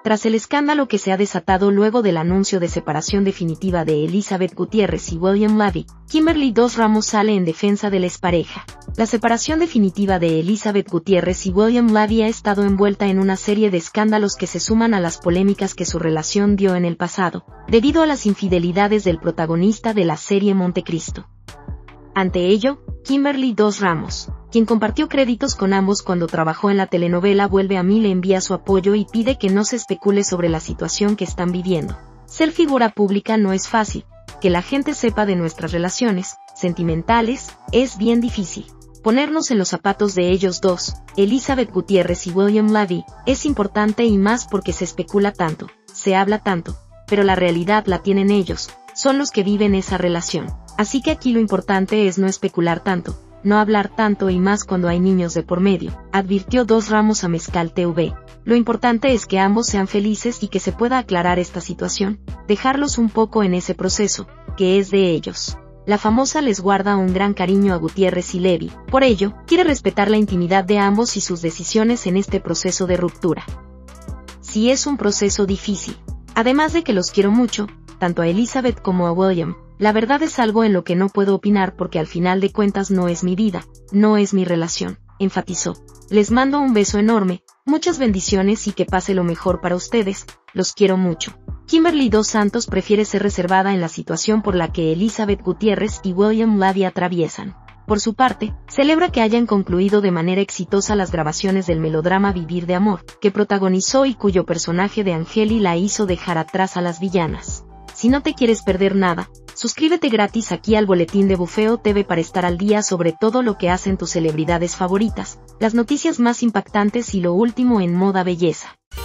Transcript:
Tras el escándalo que se ha desatado luego del anuncio de separación definitiva de Elizabeth Gutiérrez y William Levy, Kimberly Dos Ramos sale en defensa de la expareja. La separación definitiva de Elizabeth Gutiérrez y William Levy ha estado envuelta en una serie de escándalos que se suman a las polémicas que su relación dio en el pasado, debido a las infidelidades del protagonista de la serie Montecristo. Ante ello, Kimberly Dos Ramos, quien compartió créditos con ambos cuando trabajó en la telenovela Vuelve a mí, le envía su apoyo y pide que no se especule sobre la situación que están viviendo. Ser figura pública no es fácil, que la gente sepa de nuestras relaciones sentimentales es bien difícil. Ponernos en los zapatos de ellos dos, Elizabeth Gutiérrez y William Levy, es importante y más porque se especula tanto, se habla tanto, pero la realidad la tienen ellos, son los que viven esa relación. Así que aquí lo importante es no especular tanto, no hablar tanto y más cuando hay niños de por medio, advirtió Dos Ramos a Mezcal TV. Lo importante es que ambos sean felices y que se pueda aclarar esta situación, dejarlos un poco en ese proceso, que es de ellos. La famosa les guarda un gran cariño a Gutiérrez y Levy, por ello, quiere respetar la intimidad de ambos y sus decisiones en este proceso de ruptura. Sí es un proceso difícil. Además de que los quiero mucho, tanto a Elizabeth como a William, la verdad es algo en lo que no puedo opinar porque al final de cuentas no es mi vida, no es mi relación, enfatizó. Les mando un beso enorme, muchas bendiciones y que pase lo mejor para ustedes, los quiero mucho. Kimberly Dos Santos prefiere ser reservada en la situación por la que Elizabeth Gutiérrez y William Levy atraviesan. Por su parte, celebra que hayan concluido de manera exitosa las grabaciones del melodrama Vivir de Amor, que protagonizó y cuyo personaje de Angeli la hizo dejar atrás a las villanas. Si no te quieres perder nada, suscríbete gratis aquí al Boletín de Bufeo TV para estar al día sobre todo lo que hacen tus celebridades favoritas, las noticias más impactantes y lo último en moda belleza.